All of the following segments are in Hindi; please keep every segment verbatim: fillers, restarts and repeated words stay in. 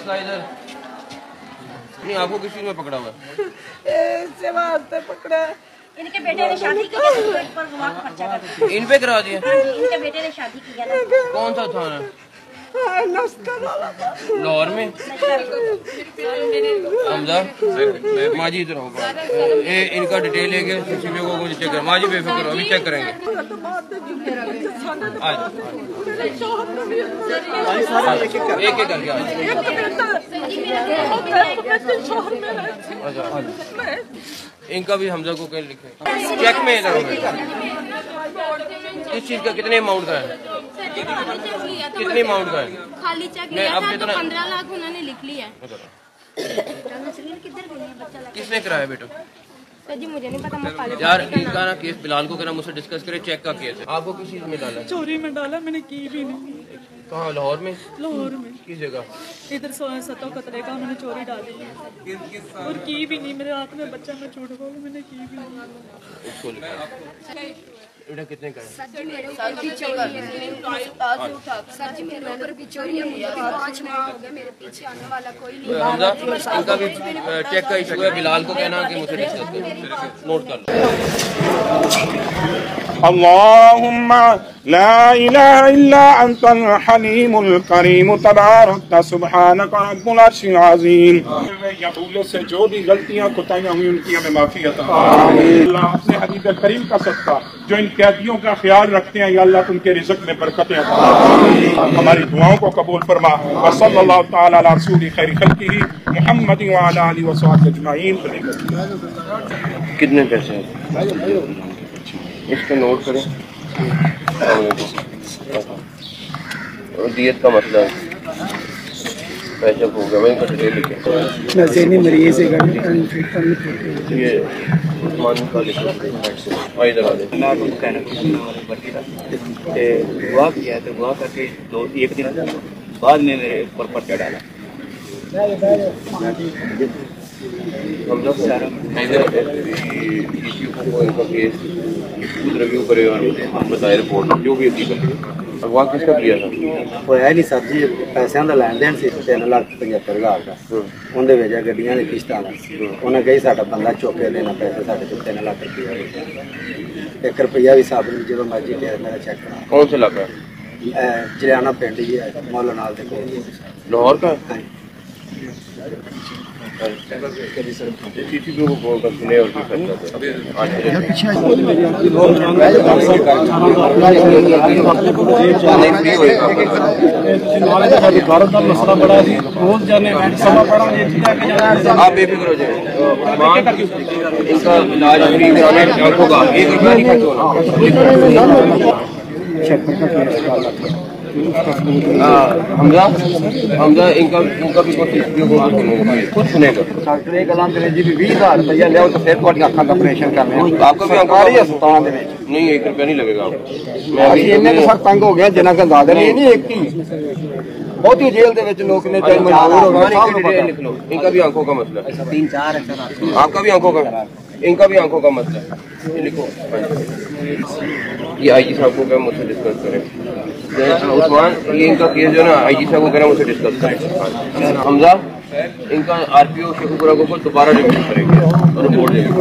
मसला इधर नहीं, आपको किस चीज में पकड़ा हुआ है? पकड़ा इनके बेटे ने शादी की है, पर गवाह का पर्चा कर दिया। इन पे करा दिया? इनके बेटे ने शादी की है ना। कौन सा थाना? लाहौर में। हमजा माजी इधर होगा, ये इनका डिटेल लेके सीसीटीवी को मुझे चेक कर। माजी बेफिक्र अभी चेक करेंगे। एक एक करके अच्छा, इनका भी हमजा को कहीं लिखे चेक में इधर इस चीज का कितने अमाउंट का है? कितने अमाउंट का है? खाली चेक लिया था तो पंद्रह लाख उन्होंने लिख लिया है। किसने कराया बेटा? जी मुझे नहीं पता, मैं यार इनका ना केस बिलाल को कहना मुझसे डिस्कस करे, चेक का केस है। आपको किस चीज में डाला? चोरी में डाला, मैंने की भी नहीं। कहाँ? लाहौर में? लाहौर में। किस जगह? इधर सतो कतरे का मैंने चोरी डाली और की भी नहीं। मेरे हाथ में बच्चा, मैं झूठ बोलूं, मैंने की भी नहीं। बेटा कितने का है? हमजा इनका भी चेक का इशू है, बिलाल को कहना कि मुझे डिस्कस करो, नोट कर लो। अल्लाहुम्मा ला इलाहा इल्ला अंतल हलीमुल करीम तबारकत सुब्हानक रब्बुल अर्शिल अज़ीम। या भूलों से जो भी गलतियां कोताहियां हुई उनकी हमें माफी अता फरमाइए। अल्लाह अपने हबीब करीम का सदका जो इन कैदियों का ख्याल रखते हैं, या अल्लाह उनके रिज़्क़ में बरकतें अता फरमा, हमारी दुआओं को कबूल फरमा। व सल्लल्लाहु तआला अला रसूल खैर खल्क़िही मुहम्मद व अला आलिहि व सहबिहि अजमईन। कितने पैसे हैं इसका नोट करें? और दियत का मसला है, पैसे हो गया वही कट ले लिखे नज़ेनी मरीज़ है ये उस्मान का लिखो इधर आ जाए। हुआ किया तो हुआ करके दो एक दिन बाद में मेरे ऊपर पर्चा डाला। हम लोग सारा इनका केस खुद रिव्यू करे और बताए रिपोर्ट जो भी अच्छी करें। अगवा किसका किया था? वो है नहीं सर जी, पैसों का लैन देन से तीन लाख पचहत्तर हज़ार का उनके वजह गड्डियां की किश्त उन्हें कही साडा बंदा चुक के देना पैसे साढ़े तो तीन लाख रुपया एक रुपया भी साहब ने जो मर्जी किया मेरा चेक करा। कौन सा इलाका? जलियाना पिंड ही है, मौला नाल देखो लाहौर का। सीसीटीवी को कॉल कर सुने और आप बेफिक्र हो जाए। इनका इलाज फ्री कराने होगा, एक रुपया नहीं खर्च होना। हमजा हमजा इनका इनका भी कुछ सुनेगा। डॉक्टर एक अंग्रेजी भी बीस हजार रुपया लिया तो फिर कोई अखा का ऑपरेशन करना आपका भी अस्पताल नहीं, एक रुपया नहीं लगेगा। मैं अभी इन्ने तो सर तंग हो गया जिन्ना का ज्यादा नहीं नहीं एक ही बहुत ही जेल दे विच लोग ने चाहे मजबूर हो गए। लिख लो इनका भी आंखों का मसला है, तीन चार है सर आपका भी आंखों का, इनका भी आंखों का मसला है। ये लिखो ये आई जी साहब को क्या मुझसे डिस्कस करें। उस्मान ये इनका केस जो है ना आई जी साहब को करें मुझसे डिस्कस करें। हमजा इनका आरपीओ शेखुपुरा को दोबारा रिव्यू करेंगे और रिपोर्ट देंगे।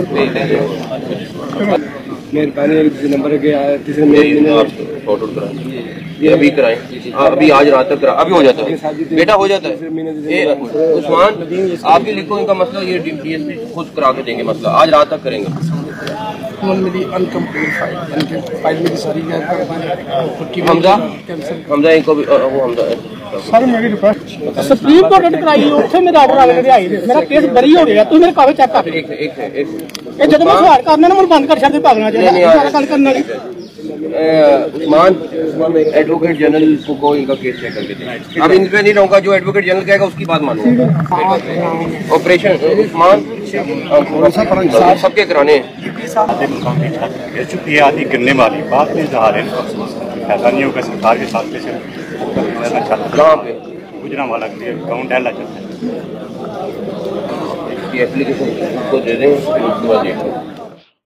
मेहरबानी नंबर के तीसरे फोटो कराएं, ये अभी कराएं, अभी आज रात तक करा, अभी हो जाता है बेटा, हो जाता है। ये उस्मान आप भी लिखो इनका मसला, ये डीएसपी खुद करा के देंगे मसला, आज रात तक करेंगे। हमजा हमजा इनको भी वो हमजा सर मेरी रिक्वेस्ट सुप्रीम कोर्ट ने कराई उत्थे मेरा ऑर्डर आ गया मेरा केस बरी हो गया, तू मेरे कागज चेक कर। एक एक एक ये जब मैं सवाल करना ना मैं बंद कर छड़ दे भागना चाहिए गल करने वाली। उस्मान एडवोकेट जनरल को इनका केस चेक करके दें। अब इन पे नहीं रहूंगा, जो एडवोकेट जनरल कहेगा उसकी बात मानूंगा। ऑपरेशन उस्मान सबके कराने चुकी आदि गिरने वाली बात में जहाँ है ऐसा नहीं होगा सरकार के साथ में कहाँ पे गुजरा वाला गाँव डैला चलता है। एप्लीकेशन को दे दें, उसके बाद